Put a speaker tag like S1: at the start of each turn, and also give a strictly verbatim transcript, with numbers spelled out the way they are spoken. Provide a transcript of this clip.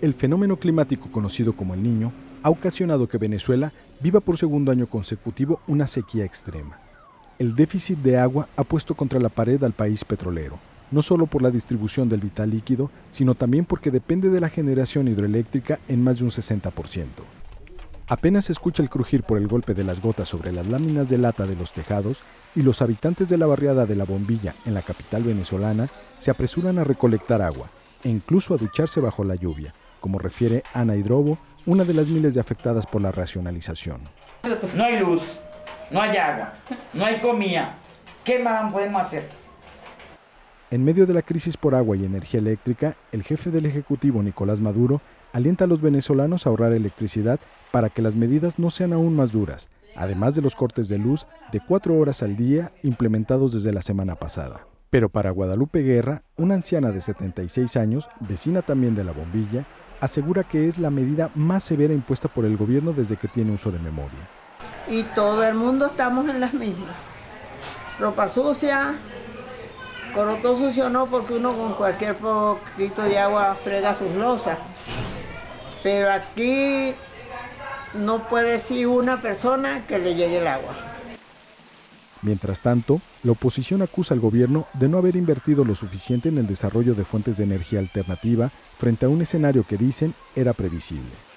S1: El fenómeno climático conocido como el Niño ha ocasionado que Venezuela viva por segundo año consecutivo una sequía extrema. El déficit de agua ha puesto contra la pared al país petrolero, no solo por la distribución del vital líquido, sino también porque depende de la generación hidroeléctrica en más de un sesenta por ciento. Apenas se escucha el crujir por el golpe de las gotas sobre las láminas de lata de los tejados y los habitantes de la barriada de La Bombilla, en la capital venezolana, se apresuran a recolectar agua e incluso a ducharse bajo la lluvia, como refiere Ana Hidrobo, una de las miles de afectadas por la racionalización.
S2: No hay luz, no hay agua, no hay comida. ¿Qué más podemos hacer?
S1: En medio de la crisis por agua y energía eléctrica, el jefe del Ejecutivo, Nicolás Maduro, alienta a los venezolanos a ahorrar electricidad para que las medidas no sean aún más duras, además de los cortes de luz de cuatro horas al día implementados desde la semana pasada. Pero para Guadalupe Guerra, una anciana de setenta y seis años, vecina también de La Bombilla, asegura que es la medida más severa impuesta por el gobierno desde que tiene uso de memoria.
S3: Y todo el mundo estamos en las mismas. Ropa sucia, coroto sucio no, porque uno con cualquier poquito de agua frega sus losas. Pero aquí no puede decir una persona que le llegue el agua.
S1: Mientras tanto, la oposición acusa al gobierno de no haber invertido lo suficiente en el desarrollo de fuentes de energía alternativa frente a un escenario que dicen era previsible.